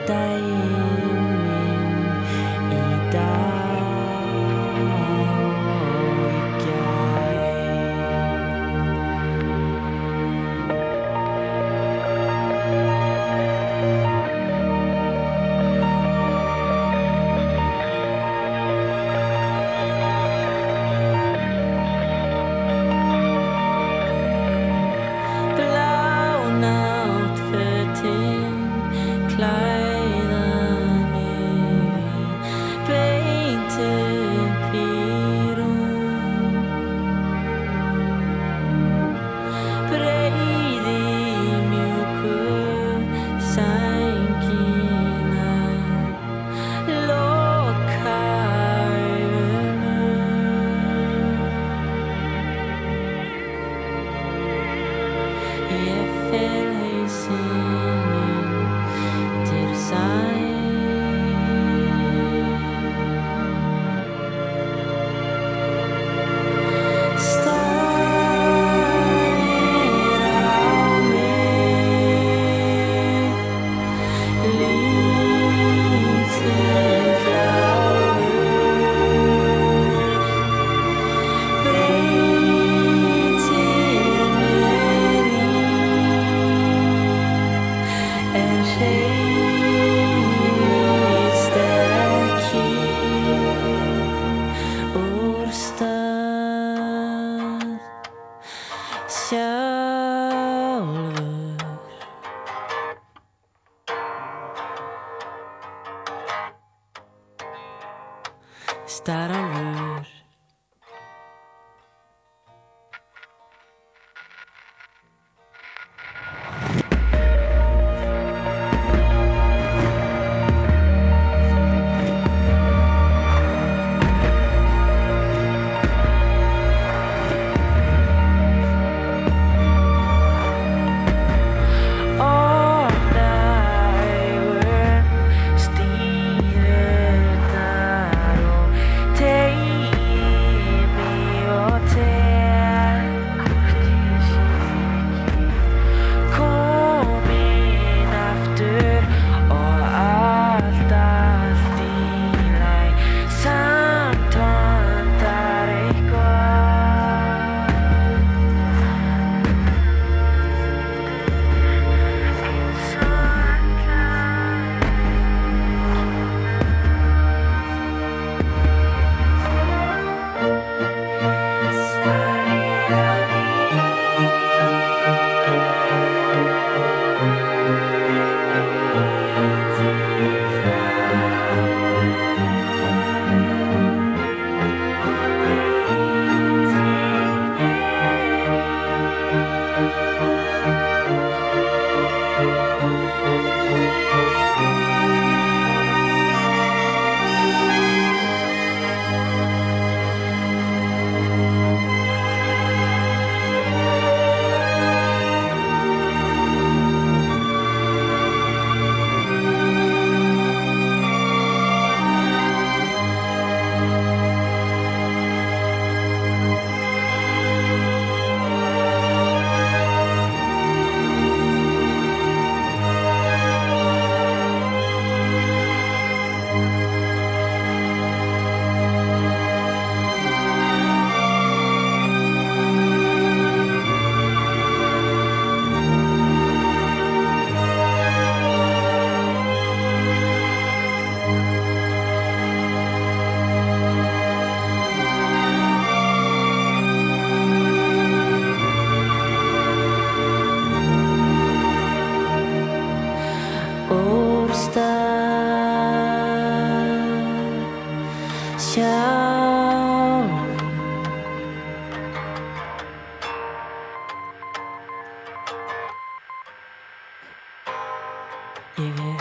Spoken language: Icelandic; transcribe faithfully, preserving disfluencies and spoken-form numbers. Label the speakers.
Speaker 1: daginn minn í dag og í gær. Blá náttfötin klæða mig beint upp í rúm. Breiði mjúku sængina, loka augunum. Ég fel hausinn undir sæng. Starir á mig, lítill kláfur, breytir mér í, en hreyfist ekki úr stað sjálfur. Starálfur. Opna augun, stírurnar og teygi mig og tel hvort ég sé ekki komin aftur og allt, allt í lagi. Samt vantar eitthvað, eins og starir á úr stað sjálfur. Ég er